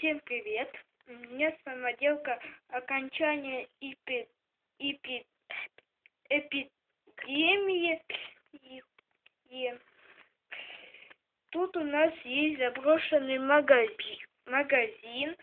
Всем привет! У меня самоделка окончания эпидемии. И тут у нас есть заброшенный магазин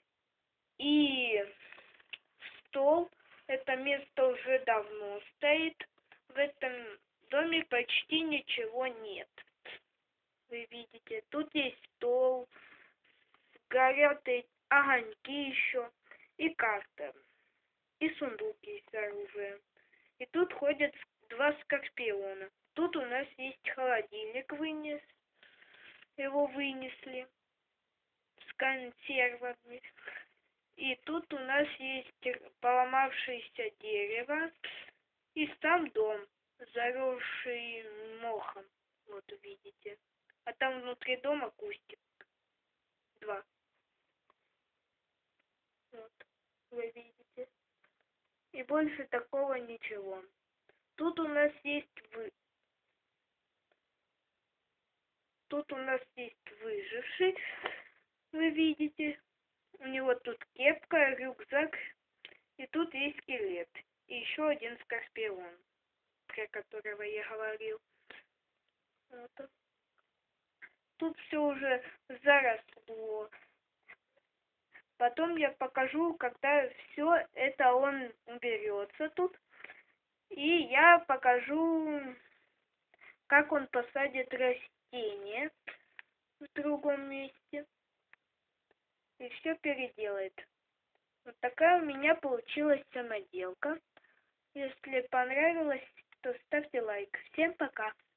и стол. Это место уже давно стоит. В этом доме почти ничего нет. Вы видите, тут есть стол, горят огоньки еще, и карта, и сундук есть с оружием. И тут ходят два скорпиона. Тут у нас есть холодильник его вынесли с консервами. И тут у нас есть поломавшееся дерево, и сам дом, заросший мохом. Вот увидите. А там внутри дома кустик. 2. Вот, вы видите. И больше такого ничего. Тут у нас есть выживший. Вы видите. У него тут кепка, рюкзак. И тут есть скелет. И еще один скорпион, про которого я говорил. Вот. Тут все уже заросло. Потом я покажу, когда все это он уберется тут. И я покажу, как он посадит растения в другом месте. И все переделает. Вот такая у меня получилась самоделка. Если понравилось, то ставьте лайк. Всем пока!